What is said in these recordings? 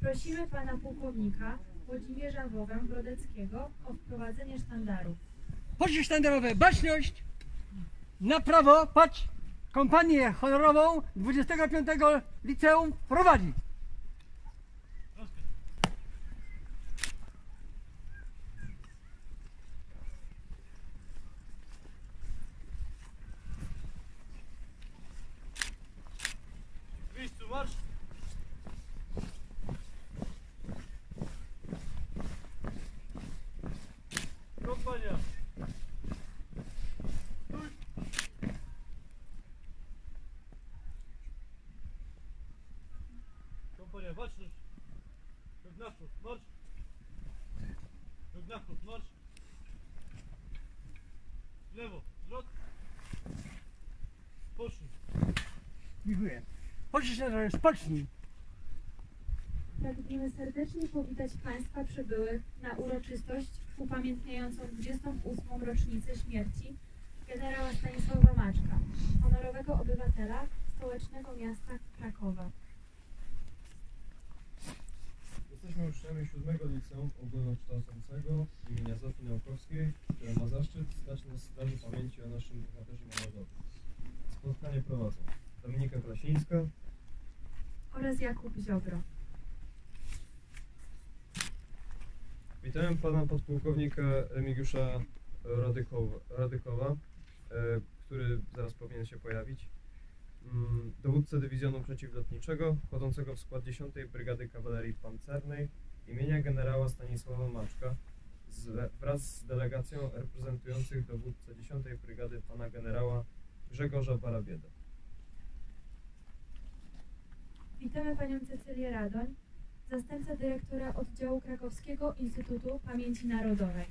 Prosimy pana pułkownika Włodzimierza Brodeckiego o wprowadzenie sztandarów. Poczty sztandarowe, baczność! Na prawo, patrz! Kompanię honorową 25 liceum prowadzi. W miejscu marsz! Kompania! Stój! Kompania, baczność! Krok naprzód, marsz! Krok naprzód, marsz! W lewo, zwrot! Poszli! Dziękuję. Poczty sztandarowe, spocznij. Pragniemy serdecznie powitać Państwa przybyłych na uroczystość upamiętniającą 28. rocznicę śmierci generała Stanisława Maczka, honorowego obywatela stołecznego miasta Krakowa. Jesteśmy uczniami 7 Liceum Ogólnokształcącego imienia Zofii Naukowskiej, które ma zaszczyt stać na straży pamięci o naszym bohaterze narodowym. Spotkanie prowadzą Dominika Krasińska Oraz Jakub Ziobro. Witałem pana podpułkownika Remigiusza Radykowa, który zaraz powinien się pojawić. Dowódcę dywizjonu przeciwlotniczego, wchodzącego w skład 10. Brygady Kawalerii Pancernej imienia generała Stanisława Maczka wraz z delegacją reprezentujących dowódcę 10. Brygady pana generała Grzegorza Barabiedę. Witamy panią Cecylię Radoń, zastępcę dyrektora oddziału Krakowskiego Instytutu Pamięci Narodowej.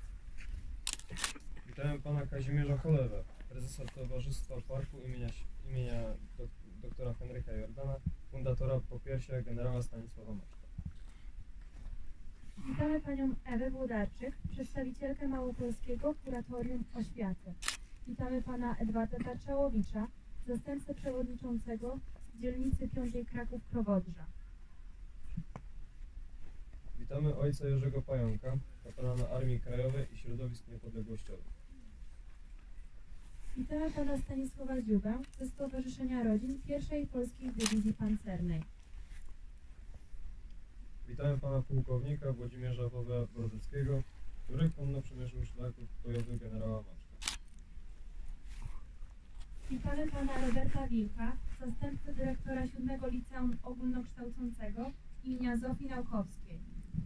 Witałem pana Kazimierza Cholewę, prezesa Towarzystwa Parku imienia doktora Henryka Jordana, fundatora popiersia generała Stanisława Maczka. Witamy panią Ewę Włodarczyk, przedstawicielkę Małopolskiego Kuratorium Oświaty. Witamy pana Edwarda Tarczałowicza, zastępcę przewodniczącego z dzielnicy 5 Kraków-Krowodrza. Witamy ojca Jerzego Pająka, kapelana Armii Krajowej i Środowisk Niepodległościowych. Witamy pana Stanisława Dziubę ze Stowarzyszenia Rodzin I Polskiej Dywizji Pancernej. Witamy pana pułkownika Włodzimierza Brodeckiego, który konno przemierzył szlaków bojowych generała Maczka. Witamy pana Roberta Wilka, zastępcę dyrektora 7 Liceum Ogólnokształcącego imienia Zofii Naukowskiej.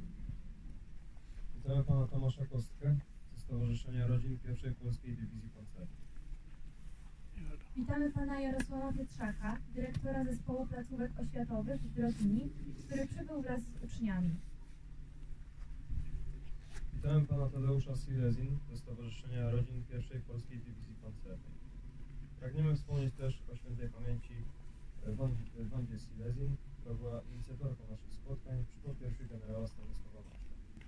Witamy pana Tomasza Kostkę ze Stowarzyszenia Rodzin I Polskiej Dywizji Pancernej. Witamy pana Jarosława Pietrzaka, dyrektora Zespołu Placówek Oświatowych w Brodni, który przybył wraz z uczniami. Witamy pana Tadeusza Silezin ze Stowarzyszenia Rodzin I Polskiej Dywizji Pancernej. Pragniemy wspomnieć też o świętej pamięci Wandzie Silezin, która była inicjatorką naszych spotkań przy popiersiu generała Stanisława Maczka.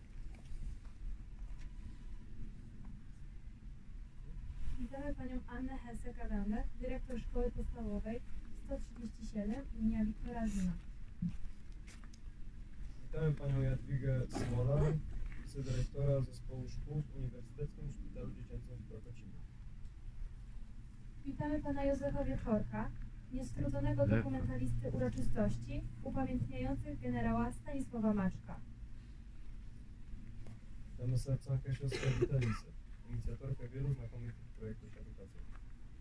Witamy panią Annę Hesse-Kadambę, dyrektor Szkoły Podstawowej 137 imienia Wiktora Zima. Witamy panią Jadwigę Smolar, wicedyrektora Zespołu Szkół w Uniwersyteckim Szpitalu Dziecięcym w Krokocinie. Witamy pana Józefa Wieczorka, niestrudzonego dokumentalisty uroczystości upamiętniających generała Stanisława Maczka. Witamy sercankę siostrę Witalicę, inicjatorkę wielu znakomitych projektów edukacyjnych.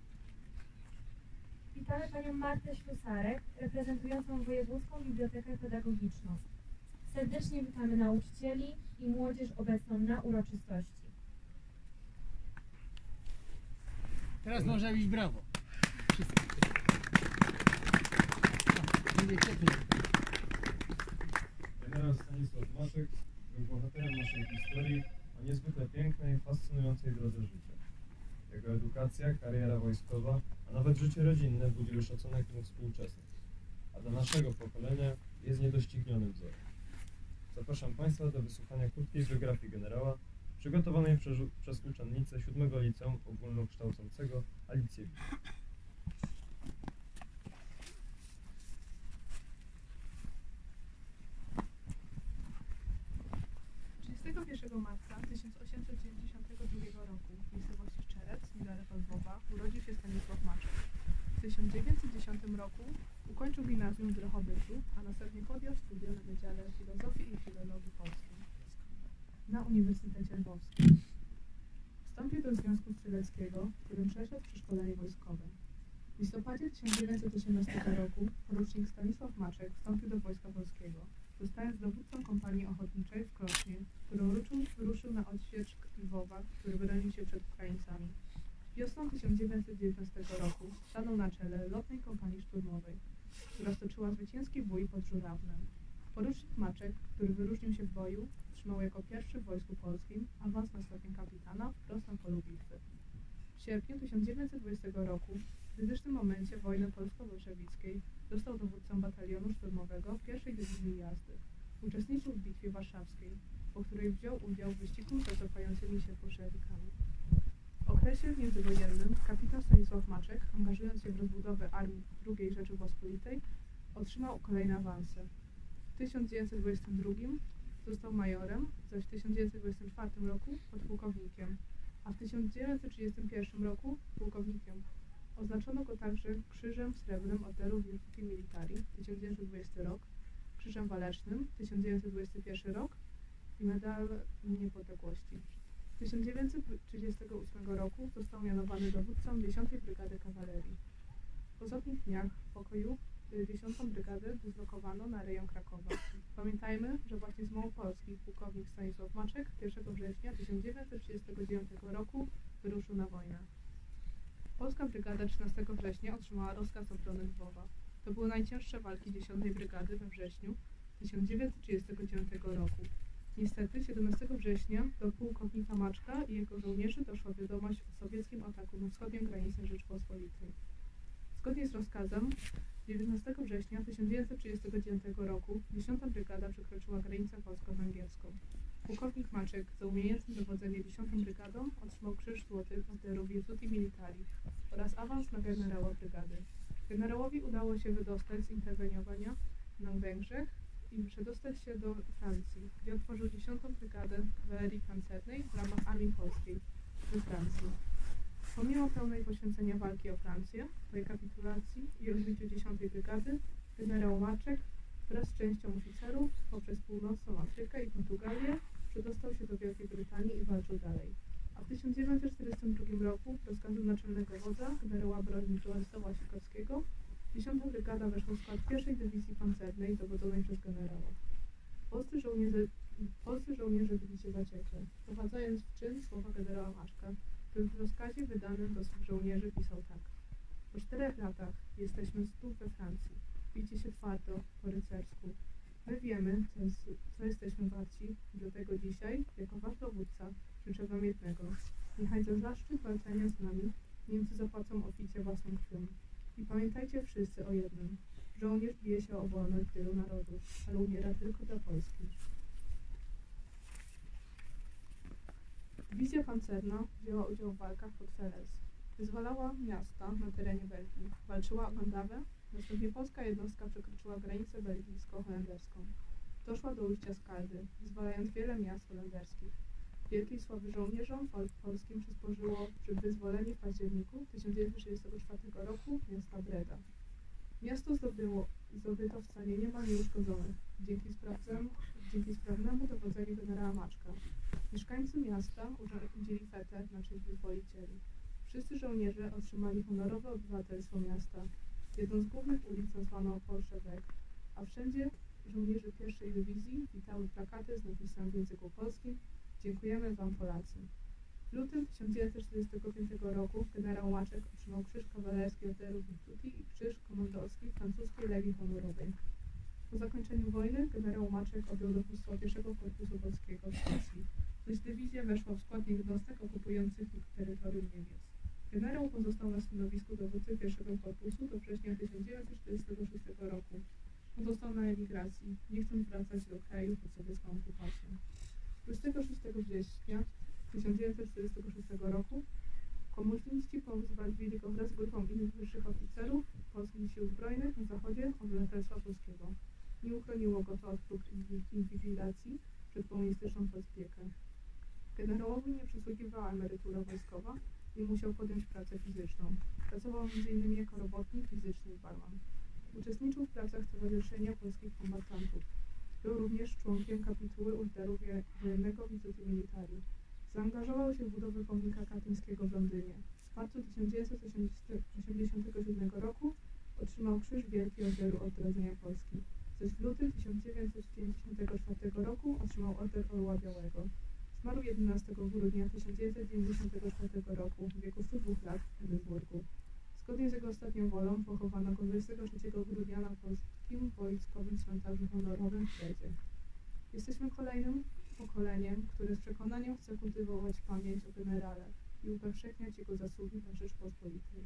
Witamy panią Martę Ślusarek, reprezentującą Wojewódzką Bibliotekę Pedagogiczną. Serdecznie witamy nauczycieli i młodzież obecną na uroczystości. Teraz można bić brawo. Wszyscy. Będzie cieplej. Generał Stanisław Maczek był bohaterem naszej historii o niezwykle pięknej, fascynującej drodze życia. Jego edukacja, kariera wojskowa, a nawet życie rodzinne budziły szacunek mu współczesnych, a dla naszego pokolenia jest niedoścignionym wzorem. Zapraszam Państwa do wysłuchania krótkiej biografii generała, przygotowanej przez uczennicę 7 Liceum Ogólnokształcącego Alicję Wit. 21 marca 1892 roku w miejscowości Szczerec, niedaleko Lwowa, urodził się Stanisław Maczek. W 1910 roku ukończył gimnazjum w Drohobyciu, a następnie podjął studia na Wydziale Filozofii i Filologii Polskiej na Uniwersytecie Lwowskim. Wstąpił do Związku Strzeleckiego, w którym przeszedł przeszkolenie wojskowe. W listopadzie 1918 roku porucznik Stanisław Maczek wstąpił do Wojska Polskiego, zostając dowódcą kompanii ochotniczej w Krośnie, którą wyruszył na odsiecz Lwowa, który bronił się przed Ukraińcami. Wiosną 1919 roku stanął na czele lotnej kompanii szturmowej, która stoczyła zwycięski bój pod Żurawnem. Porucznik Maczek, który wyróżnił się w boju, otrzymał jako pierwszy w Wojsku Polskim awans na stopień kapitana wprost na polu bitwy. W sierpniu 1920 roku, w krytycznym momencie wojny polsko-bolszewickiej, został dowódcą batalionu szturmowego I Dywizji Jazdy. Uczestniczył w Bitwie Warszawskiej, po której wziął udział w wyścigu z cofającymi się bolszewikami. W okresie międzywojennym kapitan Stanisław Maczek, angażując się w rozbudowę Armii II Rzeczypospolitej, otrzymał kolejne awanse. W 1922 został majorem, zaś w 1924 roku podpułkownikiem, a w 1931 roku pułkownikiem. Oznaczono go także Krzyżem Srebrnym Orderu Virtuti Militari 1920 rok, Krzyżem Walecznym 1921 rok i Medal Niepodległości. W 1938 roku został mianowany dowódcą 10. Brygady Kawalerii. W ostatnich dniach pokoju 10. Brygadę dyslokowano na rejon Krakowa. Pamiętajmy, że właśnie z Małopolski pułkownik Stanisław Maczek 1 września 1939 roku wyruszył na wojnę. Polska brygada 13 września otrzymała rozkaz obrony Lwowa. To były najcięższe walki 10. Brygady we wrześniu 1939 roku. Niestety 17 września do pułkownika Maczka i jego żołnierzy doszła wiadomość o sowieckim ataku na wschodnią granicę Rzeczypospolitej. Zgodnie z rozkazem 19 września 1939 roku 10. Brygada przekroczyła granicę polsko-węgierską. Pułkownik Maczek za umiejętne dowodzenie 10. Brygadą otrzymał Krzyż Złoty Orderu Virtuti Militari oraz awans na generała brygady. Generałowi udało się wydostać z interweniowania na Węgrzech i przedostać się do Francji, gdzie otworzył 10. Brygadę Kawalerii Pancernej w ramach Armii Polskiej we Francji. Pomimo pełnej poświęcenia walki o Francję, po jej kapitulacji i rozbiciu 10. Brygady, generał Maczek wraz z częścią oficerów poprzez północną Afrykę i Portugalię przedostał się do Wielkiej Brytanii i walczył dalej. A w 1942 roku rozkazem naczelnego wodza, generała broni Władysława Sikorskiego, 10. Brygada weszła w skład 1. Dywizji Pancernej dowodzonej przez generała. Polscy żołnierze byli się zaciekle, wprowadzając w czyn słowa generała Maczka, który w rozkazie wydanym do swych żołnierzy pisał tak. Po 4 latach jesteśmy znów we Francji. Bijcie się twardo, po rycersku. My wiemy, co jesteśmy warci, dlatego dzisiaj, jako wasz dowódca, życzę wam jednego. Niechaj za zaszczyt walczenia z nami Niemcy zapłacą oficie własną krwią. I pamiętajcie wszyscy o jednym. Żołnierz bije się o wolność wielu narodów, ale umiera tylko dla Polski. Dywizja pancerna wzięła udział w walkach pod Falaise. Wyzwalała miasta na terenie Belgii. Walczyła o Gandawę, następnie polska jednostka przekroczyła granicę belgijsko-holenderską. Doszła do ujścia Skaldy, wyzwalając wiele miast holenderskich. Wielkiej sławy żołnierzom polskim przysporzyło przy wyzwoleniu w październiku 1934 roku miasta Breda. Miasto zdobyto wcale niemal nieuszkodzone, dzięki sprawnemu dowodzeniu generała Maczka. Mieszkańcy miasta urządzili fetę na cześć wyzwolicieli. Wszyscy żołnierze otrzymali honorowe obywatelstwo miasta. Jedną z głównych ulic nazwano Bolszewek, a wszędzie żołnierzy 1. Dywizji witały plakaty z napisem w języku polskim „Dziękujemy wam Polacy”. W lutym 1945 roku generał Maczek otrzymał Krzyż Kawalerski Orderu Virtuti i Krzyż Komandorski Francuskiej Legii Honorowej. Po zakończeniu wojny generał Maczek objął dowództwo 1. Korpusu Polskiego w Szwecji, zaś dywizja weszła w skład jednostek okupujących terytorium Niemiec. Generał pozostał na stanowisku dowódcy 1. Korpusu do września 1946 roku. Pozostał na emigracji, nie chcąc wracać do kraju pod sowiecką okupacją. 26 września 1946 roku komuniści pozbawili go wraz z grupą innych wyższych oficerów polskich sił zbrojnych na zachodzie obywatelstwa polskiego. Nie uchroniło go to od prób inwigilacji, przed komunistyczną rozpiekę. Generałowi nie przysługiwała emerytura wojskowa i musiał podjąć pracę fizyczną. Pracował m.in. jako robotnik fizyczny i barman. Uczestniczył w pracach Stowarzyszenia Polskich Kombatantów. Był również członkiem kapituły Orderu Wojennego Virtuti Militari. Zaangażował się w budowę pomnika katyńskiego w Londynie. W marcu 1987 roku otrzymał Krzyż Wielki Orderu Odrodzenia Polski. Zaś w lutym 1994 roku otrzymał Order Orła Białego. Zmarł 11 grudnia 1994 roku w wieku 102 lat w Edynburgu. Zgodnie z jego ostatnią wolą pochowano go 23 grudnia na polskim wojskowym cmentarzu honorowym w Kredzie. Jesteśmy kolejnym pokoleniem, które z przekonaniem chce kultywować pamięć o generale i upowszechniać jego zasługi dla Rzeczpospolitej.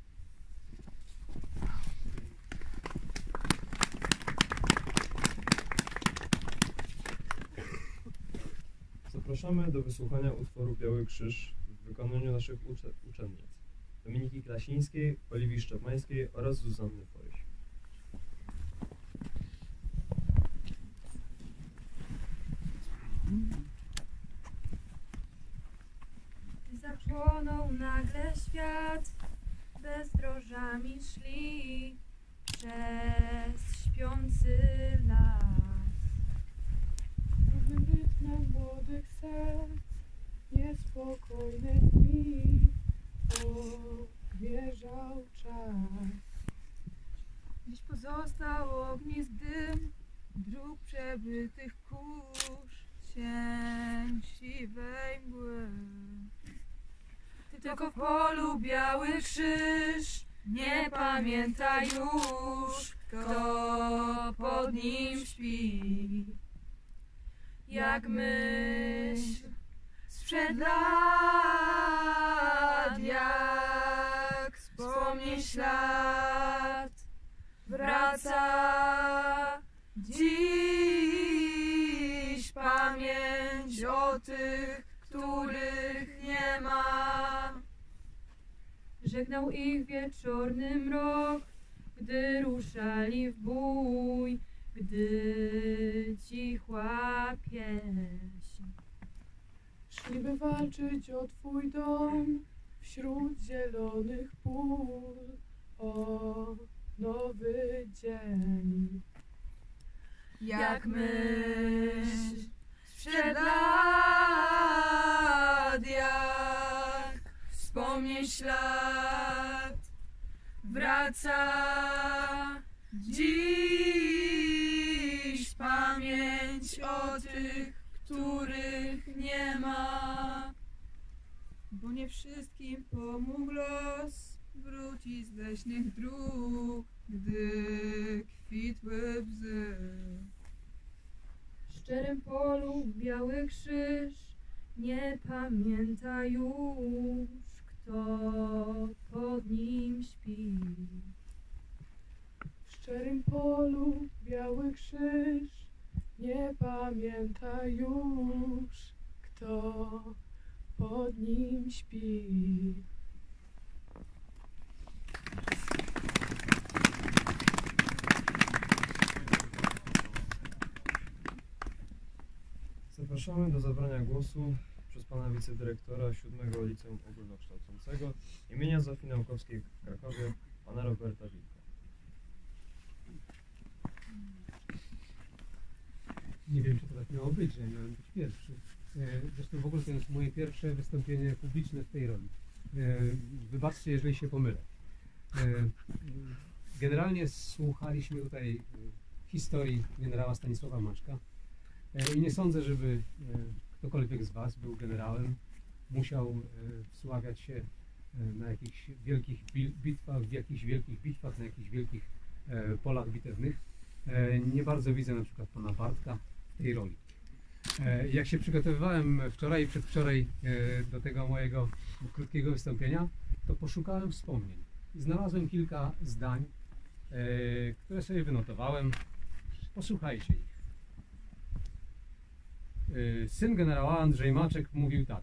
Zapraszamy do wysłuchania utworu Biały Krzyż w wykonaniu naszych uczennic Dominiki Klasińskiej, Oliwii Szczepańskiej oraz Zuzanny Foryś. Gdy zapłonął nagle świat, bezdrożami szli przez śpiący las. Równym rytmem młodych serc niespokojne dni odmierzał czas. Dziś pozostał ognisk dym dróg przebytych kurz, cień siwej mgły. Tylko w polu biały krzyż, nie pamięta już, kto pod nim śpi. Jak myśl sprzed lat, jak wspomnień ślad, wraca dziś pamięć o tych, których nie ma. Żegnał ich wieczorny mrok, gdy ruszali w bój, gdy cichła pieśń. Szliby walczyć o twój dom wśród zielonych pól, o nowy dzień. Jak myśl sprzed lat, jak wspomnień ślad, wraca dziś pamięć o tych, których nie ma. Bo nie wszystkim pomógł los wrócić z leśnych dróg, gdy kwitły bzy. W szczerym polu biały krzyż, nie pamięta już, kto pod nim śpi. W szczerym polu biały krzyż, nie pamięta już, kto pod nim śpi. Zapraszamy do zabrania głosu przez pana wicedyrektora 7 Liceum Ogólnokształcącego imienia Zofii Naukowskiej w Krakowie, pana Roberta Wilka. Nie wiem, czy to tak miało być, że ja miałem być pierwszy. Zresztą w ogóle to jest moje pierwsze wystąpienie publiczne w tej roli. Wybaczcie, jeżeli się pomylę. Generalnie słuchaliśmy tutaj historii generała Stanisława Maczka i nie sądzę, żeby ktokolwiek z Was był generałem, musiał wsławiać się na jakichś wielkich bitwach, w jakichś wielkich bitwach, na jakichś wielkich polach bitewnych. Nie bardzo widzę na przykład pana Bartka w tej roli. Jak się przygotowywałem wczoraj i przedwczoraj do tego mojego krótkiego wystąpienia, to poszukałem wspomnień. Znalazłem kilka zdań, które sobie wynotowałem. Posłuchajcie ich. Syn generała Andrzej Maczek mówił tak.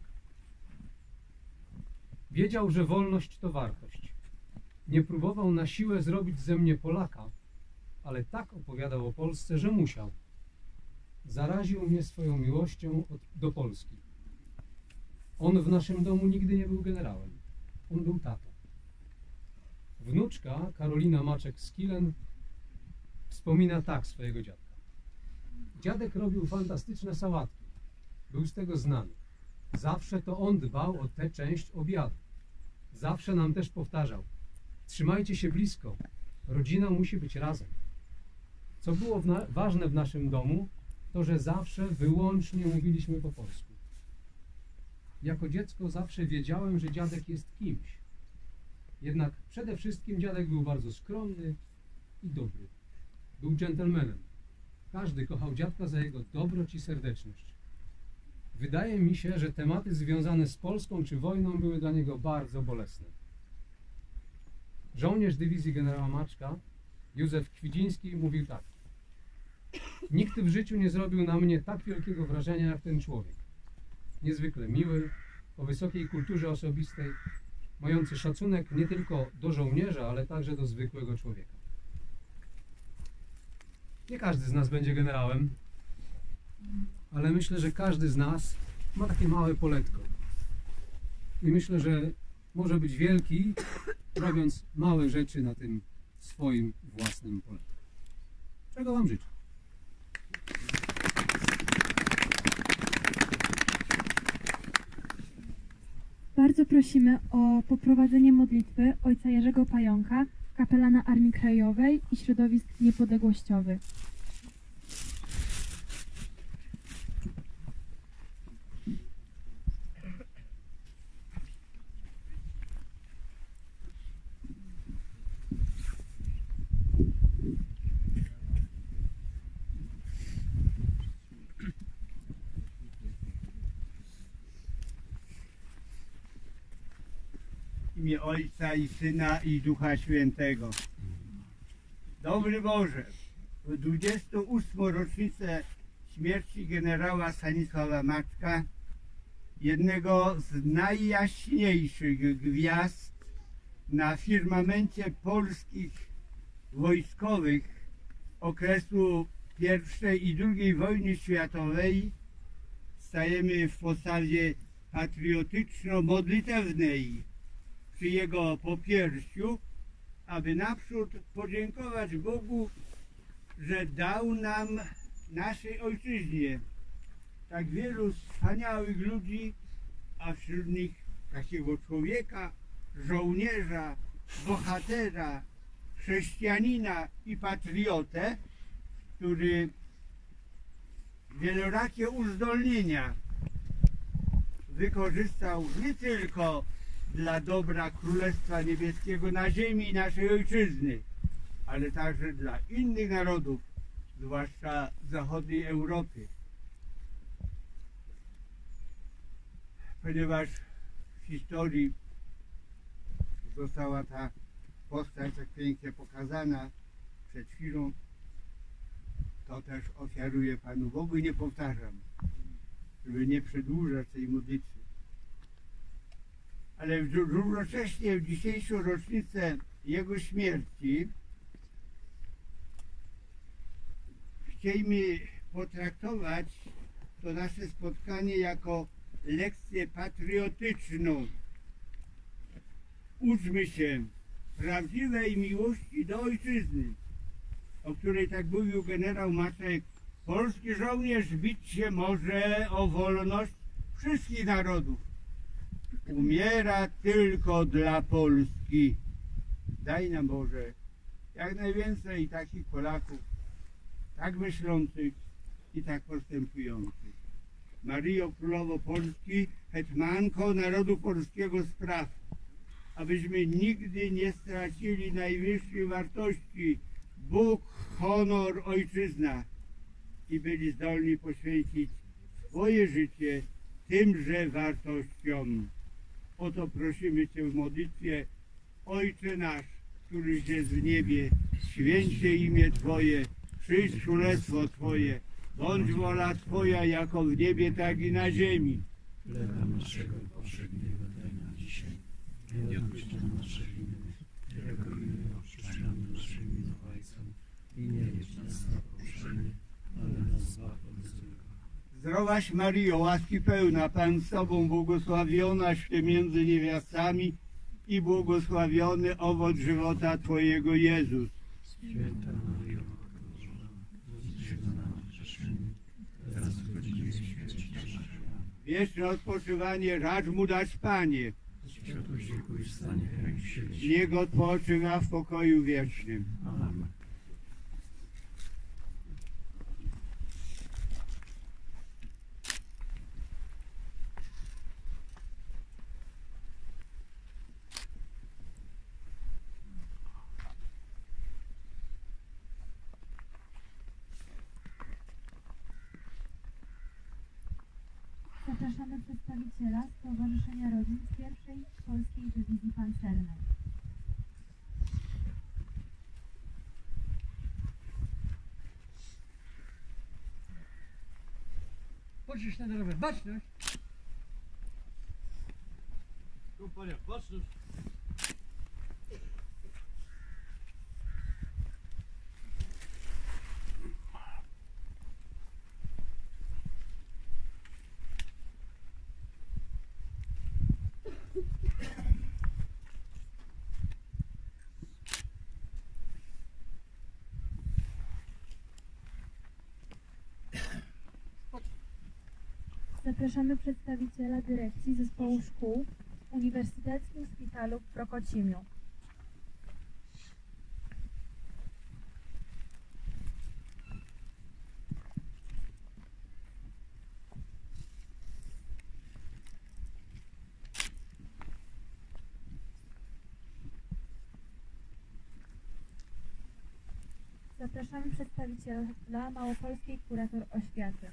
Wiedział, że wolność to wartość. Nie próbował na siłę zrobić ze mnie Polaka, ale tak opowiadał o Polsce, że musiał. zaraził mnie swoją miłością do Polski. On w naszym domu nigdy nie był generałem. On był tatą. Wnuczka Karolina Maczek-Skilen wspomina tak swojego dziadka. Dziadek robił fantastyczne sałatki. Był z tego znany. Zawsze to on dbał o tę część obiadu. Zawsze nam też powtarzał: trzymajcie się blisko, rodzina musi być razem. Co było ważne w naszym domu, to że zawsze wyłącznie mówiliśmy po polsku. Jako dziecko zawsze wiedziałem, że dziadek jest kimś. Jednak przede wszystkim dziadek był bardzo skromny i dobry. Był dżentelmenem. Każdy kochał dziadka za jego dobroć i serdeczność. Wydaje mi się, że tematy związane z Polską czy wojną były dla niego bardzo bolesne. Żołnierz dywizji generała Maczka, Józef Kwidziński, mówił tak: nikt w życiu nie zrobił na mnie tak wielkiego wrażenia jak ten człowiek. Niezwykle miły, o wysokiej kulturze osobistej, mający szacunek nie tylko do żołnierza, ale także do zwykłego człowieka. Nie każdy z nas będzie generałem, ale myślę, że każdy z nas ma takie małe poletko. I myślę, że może być wielki, robiąc małe rzeczy na tym swoim własnym poletku. Czego Wam życzę? Bardzo prosimy o poprowadzenie modlitwy ojca Jerzego Pająka, kapelana Armii Krajowej i środowisk niepodległościowych. W imię Ojca i Syna i Ducha Świętego. Dobry Boże, w 28. rocznicę śmierci generała Stanisława Maczka, jednego z najjaśniejszych gwiazd na firmamencie polskich wojskowych okresu I i II wojny światowej, stajemy w postawie patriotyczno-modlitewnej przy jego popiersiu, aby naprzód podziękować Bogu, że dał nam, naszej ojczyźnie, tak wielu wspaniałych ludzi, a wśród nich takiego człowieka, żołnierza, bohatera, chrześcijanina i patriotę, który wielorakie uzdolnienia wykorzystał nie tylko dla dobra Królestwa Niebieskiego na ziemi naszej ojczyzny, ale także dla innych narodów, zwłaszcza zachodniej Europy. Ponieważ w historii została ta postać tak pięknie pokazana przed chwilą, to też ofiaruję Panu Bogu i nie powtarzam, żeby nie przedłużać tej modlitwy. Ale równocześnie w dzisiejszą rocznicę jego śmierci chcielibyśmy potraktować to nasze spotkanie jako lekcję patriotyczną. Uczmy się prawdziwej miłości do ojczyzny, o której tak mówił generał Maczek. Polski żołnierz bić się może o wolność wszystkich narodów. Umiera tylko dla Polski. Daj nam Boże jak najwięcej takich Polaków, tak myślących i tak postępujących. Maryjo Królowo Polski, hetmanko narodu polskiego spraw, abyśmy nigdy nie stracili najwyższej wartości Bóg, honor, ojczyzna i byli zdolni poświęcić swoje życie tymże wartościom. O to prosimy Cię w modlitwie. Ojcze nasz, któryś jest w niebie, święć się imię Twoje, przyjdź królestwo Twoje, bądź wola Twoja jako w niebie, tak i na ziemi. Chleba naszego powszedniego daj nam dzisiaj. Nie odpuść nam nasze winy, jako i my odpuszczamy naszym winowajcom. I nie wiedź nas na pokuszenie, ale nas zbaw od złego. Zdrowaś Maryjo, łaski pełna, Pan z Tobą, błogosławionaś Ty między niewiastami i błogosławiony owoc żywota Twojego Jezus. Święta Maryjo, Matko Boża, módl się za nami grzesznymi, teraz w godzinie śmierci naszej. Wieczne odpoczywanie racz Mu dać, Panie. Światłość wieku i stanie chęć świeci. Niech odpoczywa w pokoju wiecznym. Amen. Zapraszamy przedstawiciela Stowarzyszenia Rodzin z pierwszej Polskiej Dywizji Pancernej. Patrzysz na drogę, baczność. Kompania, baczność. Zapraszamy przedstawiciela dyrekcji Zespołu Szkół w Uniwersyteckim Szpitalu w Prokocimiu. Zapraszamy przedstawiciela Małopolskiej Kurator Oświaty.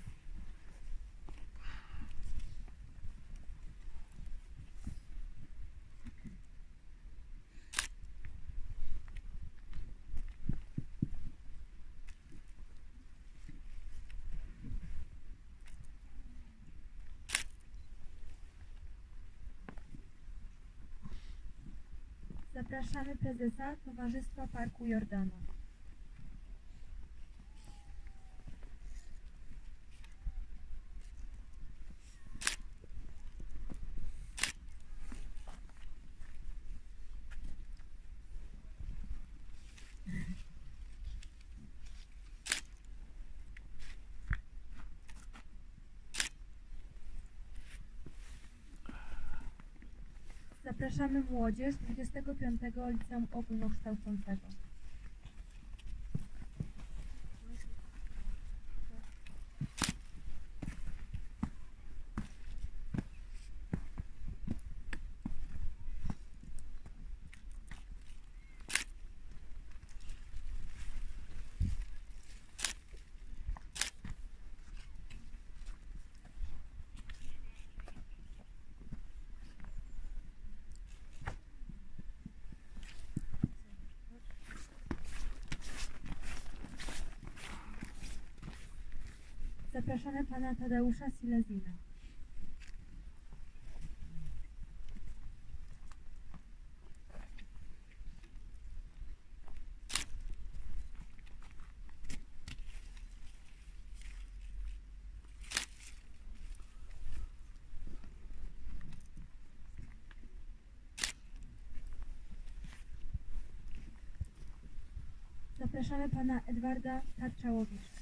Zapraszamy prezesa Towarzystwa Parku Jordana. Zapraszamy młodzież 25. Liceum Ogólnokształcącego. Zapraszamy pana Tadeusza Silezina. Zapraszamy pana Edwarda Tarczałowicza.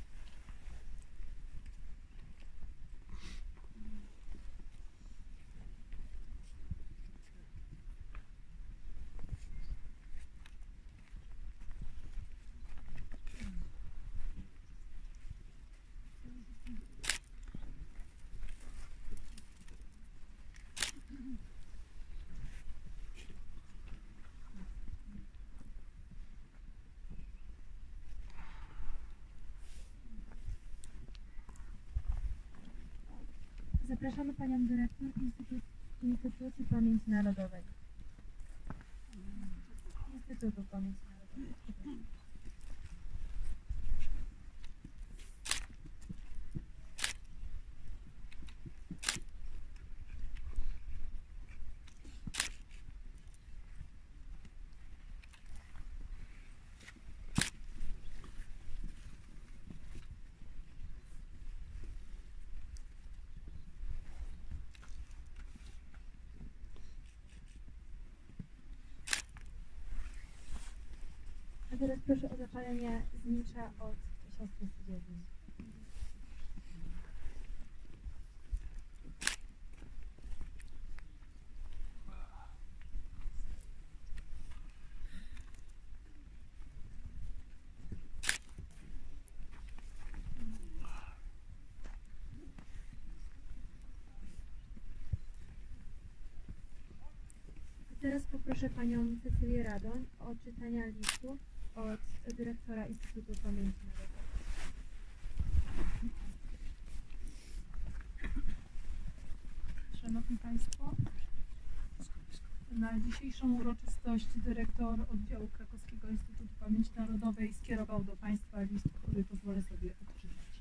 Zapraszamy panią dyrektor Instytucji Pamięci Narodowej. Instytutu Pamięci Narodowej. A teraz proszę o zapalenie znicza od siostry studiownej. Teraz poproszę panią Cecylię Radoń o odczytanie listu od dyrektora Instytutu Pamięci Narodowej. Szanowni Państwo, na dzisiejszą uroczystość dyrektor oddziału Krakowskiego Instytutu Pamięci Narodowej skierował do Państwa list, który pozwolę sobie odczytać.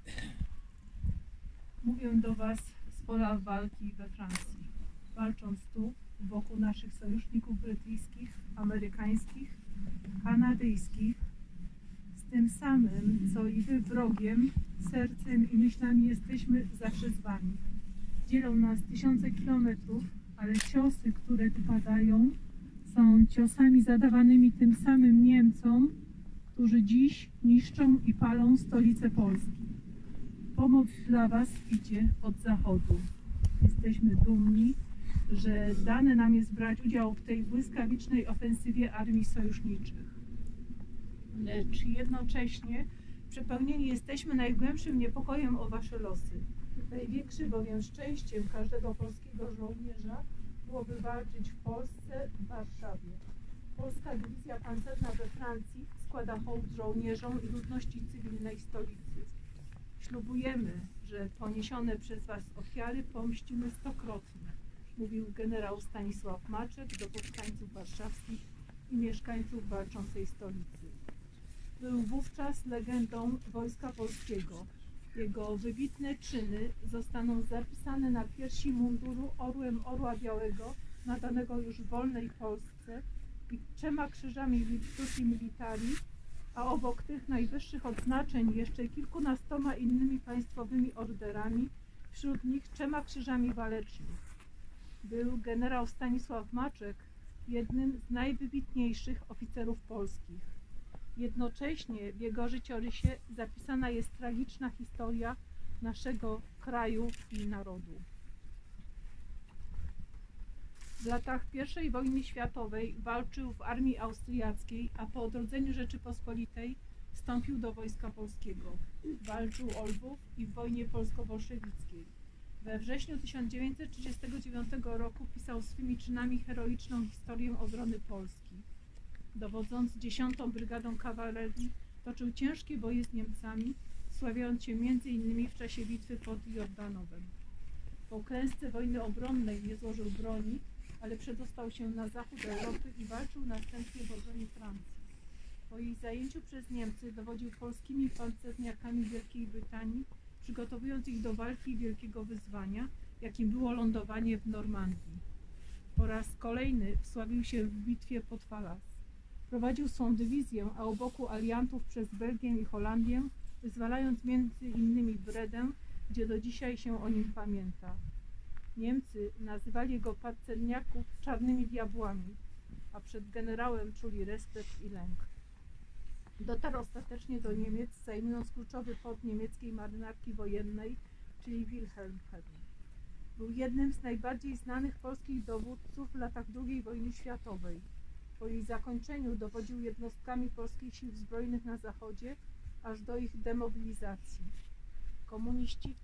Mówię do Was z pola walki we Francji, walcząc tu wokół naszych sojuszników brytyjskich, amerykańskich, kanadyjskich, z tym samym, co i Wy wrogiem, sercem i myślami jesteśmy zawsze z Wami. Dzielą nas tysiące kilometrów, ale ciosy, które tu padają, są ciosami zadawanymi tym samym Niemcom, którzy dziś niszczą i palą stolicę Polski. Pomoc dla Was idzie od zachodu. Jesteśmy dumni, że dane nam jest brać udział w tej błyskawicznej ofensywie armii sojuszniczych. Lecz jednocześnie przepełnieni jesteśmy najgłębszym niepokojem o Wasze losy. Największym bowiem szczęściem każdego polskiego żołnierza byłoby walczyć w Polsce, w Warszawie. Polska dywizja pancerna we Francji składa hołd żołnierzom i ludności cywilnej stolicy. Ślubujemy, że poniesione przez Was ofiary pomścimy stokrotnie, mówił generał Stanisław Maczek do powstańców warszawskich i mieszkańców walczącej stolicy. Był wówczas legendą Wojska Polskiego. Jego wybitne czyny zostaną zapisane na piersi munduru orłem Orła Białego, nadanego już w wolnej Polsce, i 3 krzyżami Virtuti Militari, a obok tych najwyższych odznaczeń jeszcze kilkunastoma innymi państwowymi orderami, wśród nich 3 krzyżami walecznych. Był generał Stanisław Maczek jednym z najwybitniejszych oficerów polskich. Jednocześnie w jego życiorysie zapisana jest tragiczna historia naszego kraju i narodu. W latach I wojny światowej walczył w armii austriackiej, a po odrodzeniu Rzeczypospolitej wstąpił do Wojska Polskiego. Walczył o Lwów i w wojnie polsko-bolszewickiej. We wrześniu 1939 roku pisał swymi czynami heroiczną historię obrony Polski. Dowodząc 10. Brygadą Kawalerii, toczył ciężkie boje z Niemcami, sławiąc się m.in. w czasie bitwy pod Jordanowem. Po klęsce wojny obronnej nie złożył broni, ale przedostał się na zachód Europy i walczył następnie w obronie Francji. Po jej zajęciu przez Niemcy dowodził polskimi pancerniakami Wielkiej Brytanii, przygotowując ich do walki wielkiego wyzwania, jakim było lądowanie w Normandii. Po raz kolejny wsławił się w bitwie pod Falas. Prowadził swą dywizję, a u boku aliantów przez Belgię i Holandię, wyzwalając między innymi Bredę, gdzie do dzisiaj się o nim pamięta. Niemcy nazywali jego pancerniaków czarnymi diabłami, a przed generałem czuli respekt i lęk. Dotarł ostatecznie do Niemiec, zajmując kluczowy port niemieckiej marynarki wojennej, czyli Wilhelmshaven. Był jednym z najbardziej znanych polskich dowódców w latach II wojny światowej. Po jej zakończeniu dowodził jednostkami polskich sił zbrojnych na zachodzie, aż do ich demobilizacji. Komuniści w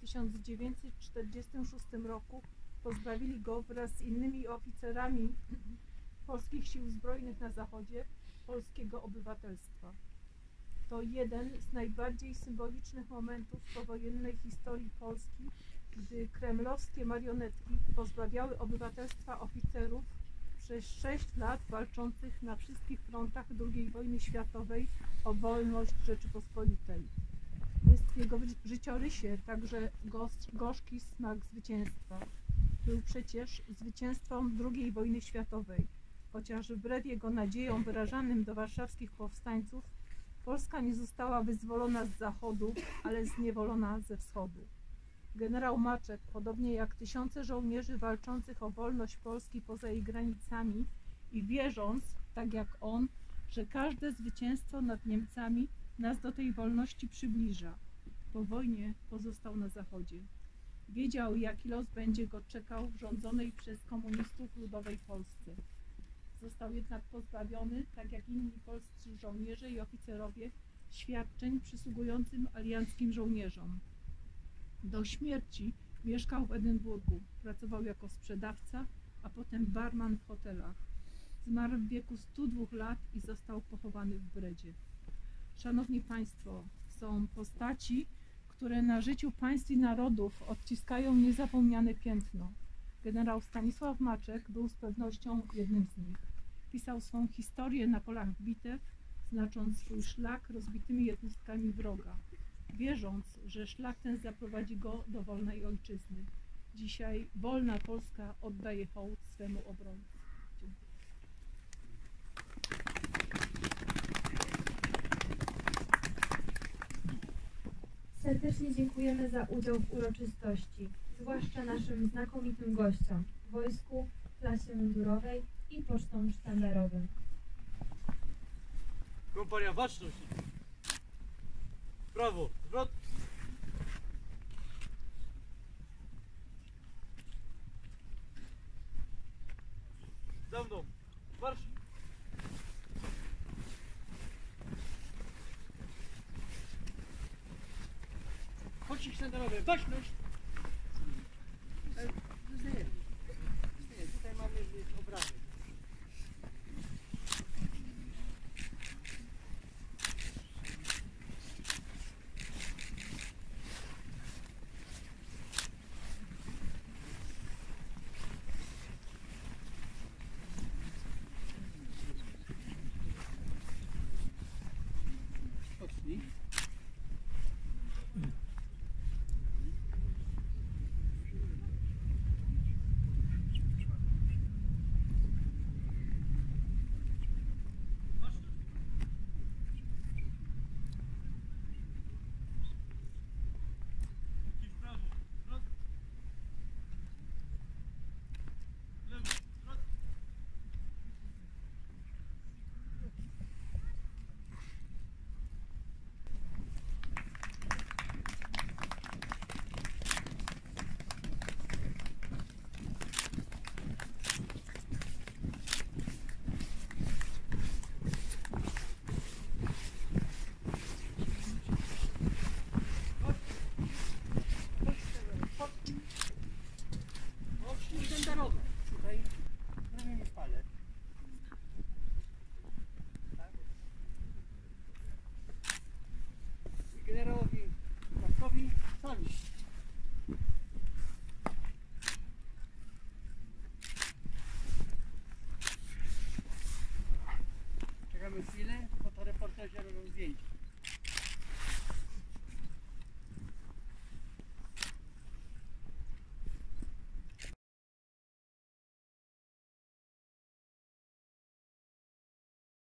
1946 roku pozbawili go wraz z innymi oficerami polskich sił zbrojnych na zachodzie polskiego obywatelstwa. To jeden z najbardziej symbolicznych momentów powojennej historii Polski, gdy kremlowskie marionetki pozbawiały obywatelstwa oficerów przez 6 lat walczących na wszystkich frontach II wojny światowej o wolność Rzeczypospolitej. Jest w jego życiorysie także gorzki smak zwycięstwa. Był przecież zwycięzcą II wojny światowej, chociaż wbrew jego nadziejom wyrażanym do warszawskich powstańców, Polska nie została wyzwolona z zachodu, ale zniewolona ze wschodu. Generał Maczek, podobnie jak tysiące żołnierzy walczących o wolność Polski poza jej granicami i wierząc, tak jak on, że każde zwycięstwo nad Niemcami nas do tej wolności przybliża. Po wojnie pozostał na zachodzie. Wiedział, jaki los będzie go czekał w rządzonej przez komunistów ludowej Polsce. Został jednak pozbawiony, tak jak inni polscy żołnierze i oficerowie, świadczeń przysługującym alianckim żołnierzom. Do śmierci mieszkał w Edynburgu, pracował jako sprzedawca, a potem barman w hotelach. Zmarł w wieku 102 lat i został pochowany w Bredzie. Szanowni Państwo, są postaci, które na życiu państw i narodów odciskają niezapomniane piętno. Generał Stanisław Maczek był z pewnością jednym z nich. Pisał swą historię na polach bitew, znacząc swój szlak rozbitymi jednostkami wroga, wierząc, że szlak ten zaprowadzi go do wolnej ojczyzny. Dzisiaj wolna Polska oddaje hołd swemu obrońcy. Dziękuję. Serdecznie dziękujemy za udział w uroczystości, zwłaszcza naszym znakomitym gościom, wojsku, klasie mundurowej i pocztom sztandarowym. Kompania, baczność! Prawo, zwrot! Za mną! Marsz! Chodź sztandarowe, baczność!